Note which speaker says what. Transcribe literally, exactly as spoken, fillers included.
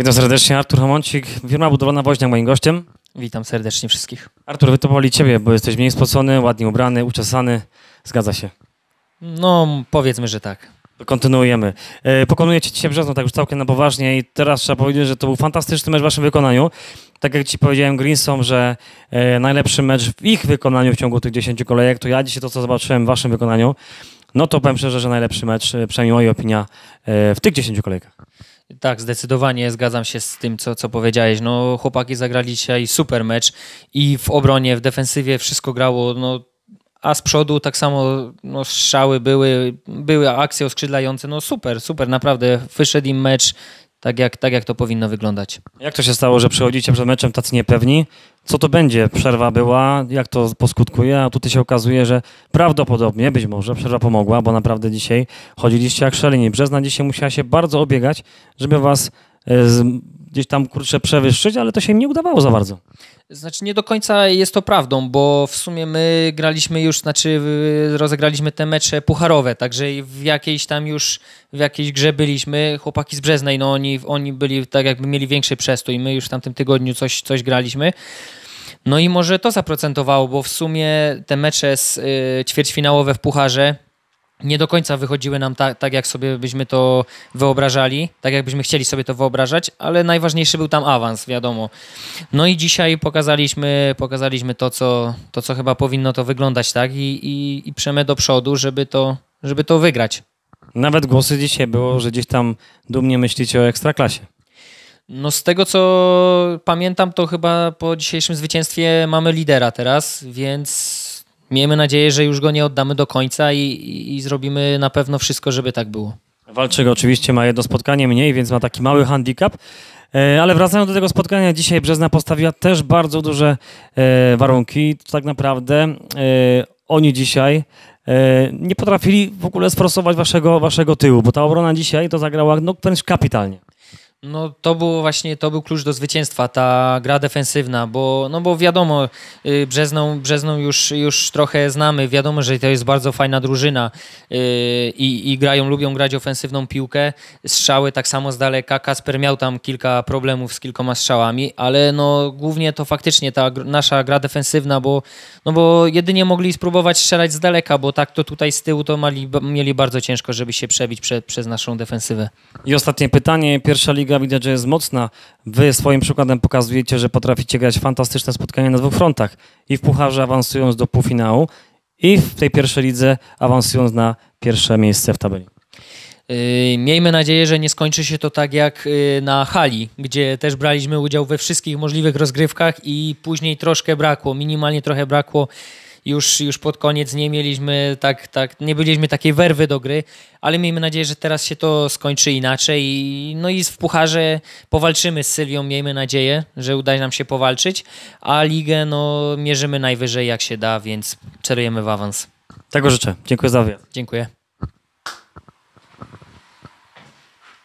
Speaker 1: Witam serdecznie, Artur Hamoncik, firma budowlana Woźniak, moim gościem.
Speaker 2: Witam serdecznie wszystkich.
Speaker 1: Artur, wytypowali ciebie, bo jesteś mniej spocony, ładnie ubrany, uczesany. Zgadza się.
Speaker 2: No, powiedzmy, że tak.
Speaker 1: Kontynuujemy. E, pokonujecie dzisiaj Brzezno, tak już całkiem na poważnie i teraz trzeba powiedzieć, że to był fantastyczny mecz w waszym wykonaniu. Tak jak ci powiedziałem Greensom, że e, najlepszy mecz w ich wykonaniu w ciągu tych dziesięciu kolejek, to ja dzisiaj to, co zobaczyłem w waszym wykonaniu, no to powiem szczerze, że najlepszy mecz, przynajmniej moja opinia, e, w tych dziesięciu kolejkach.
Speaker 2: Tak, zdecydowanie zgadzam się z tym, co, co powiedziałeś. No, chłopaki zagrali dzisiaj super mecz i w obronie, w defensywie wszystko grało, no, a z przodu tak samo no, strzały były, były akcje oskrzydlające. No super, super, naprawdę wyszedł im mecz tak jak, tak, jak to powinno wyglądać.
Speaker 1: Jak to się stało, że przychodzicie przed meczem tacy niepewni? Co to będzie? Przerwa była? Jak to poskutkuje? A tutaj się okazuje, że prawdopodobnie, być może, przerwa pomogła, bo naprawdę dzisiaj chodziliście jak szaleni. Brzezna dzisiaj musiała się bardzo obiegać, żeby was e, z, gdzieś tam, kurczę, przewyższyć, ale to się im nie udawało za bardzo.
Speaker 2: Znaczy nie do końca jest to prawdą, bo w sumie my graliśmy już, znaczy rozegraliśmy te mecze pucharowe, także w jakiejś tam już, w jakiejś grze byliśmy. Chłopaki z Brzeznej, no oni, oni byli tak jakby mieli większy przestój, my już w tamtym tygodniu coś, coś graliśmy. No i może to zaprocentowało, bo w sumie te mecze z, y, ćwierćfinałowe w pucharze nie do końca wychodziły nam tak, tak, jak sobie byśmy to wyobrażali, tak jakbyśmy chcieli sobie to wyobrażać, ale najważniejszy był tam awans, wiadomo. No i dzisiaj pokazaliśmy, pokazaliśmy to, co, to, co chyba powinno to wyglądać, tak? I, i, i przemy do przodu, żeby to, żeby to wygrać.
Speaker 1: Nawet głosy dzisiaj było, że gdzieś tam dumnie myślicie o Ekstraklasie.
Speaker 2: No z tego, co pamiętam, to chyba po dzisiejszym zwycięstwie mamy lidera teraz, więc miejmy nadzieję, że już go nie oddamy do końca i, i, i zrobimy na pewno wszystko, żeby tak było.
Speaker 1: Walczyk oczywiście ma jedno spotkanie mniej, więc ma taki mały handicap. E, ale wracając do tego spotkania, dzisiaj Brzezna postawiła też bardzo duże e, warunki. Tak naprawdę e, oni dzisiaj e, nie potrafili w ogóle sforsować waszego, waszego tyłu, bo ta obrona dzisiaj to zagrała no, wręcz kapitalnie.
Speaker 2: No to było właśnie, to był klucz do zwycięstwa, ta gra defensywna, bo, no bo wiadomo, Brzezną, Brzezną już, już trochę znamy, wiadomo, że to jest bardzo fajna drużyna i, i grają, lubią grać ofensywną piłkę, strzały tak samo z daleka, Kasper miał tam kilka problemów z kilkoma strzałami, ale no głównie to faktycznie ta nasza gra defensywna, bo, no bo jedynie mogli spróbować strzelać z daleka, bo tak to tutaj z tyłu to mali, mieli bardzo ciężko, żeby się przebić prze, przez naszą defensywę.
Speaker 1: I ostatnie pytanie, pierwsza liga widać, że jest mocna. Wy swoim przykładem pokazujecie, że potraficie grać fantastyczne spotkania na dwóch frontach. I w pucharze awansując do półfinału i w tej pierwszej lidze awansując na pierwsze miejsce w tabeli.
Speaker 2: Yy, miejmy nadzieję, że nie skończy się to tak jak yy, na hali, gdzie też braliśmy udział we wszystkich możliwych rozgrywkach i później troszkę brakło, minimalnie trochę brakło. Już, już pod koniec nie mieliśmy tak, tak, nie byliśmy takiej werwy do gry, ale miejmy nadzieję, że teraz się to skończy inaczej i, no i w pucharze powalczymy z Sylwią, miejmy nadzieję, że uda nam się powalczyć, a ligę no, mierzymy najwyżej jak się da, więc celujemy w awans.
Speaker 1: Tego życzę. Dziękuję za wywiad.
Speaker 2: Dziękuję.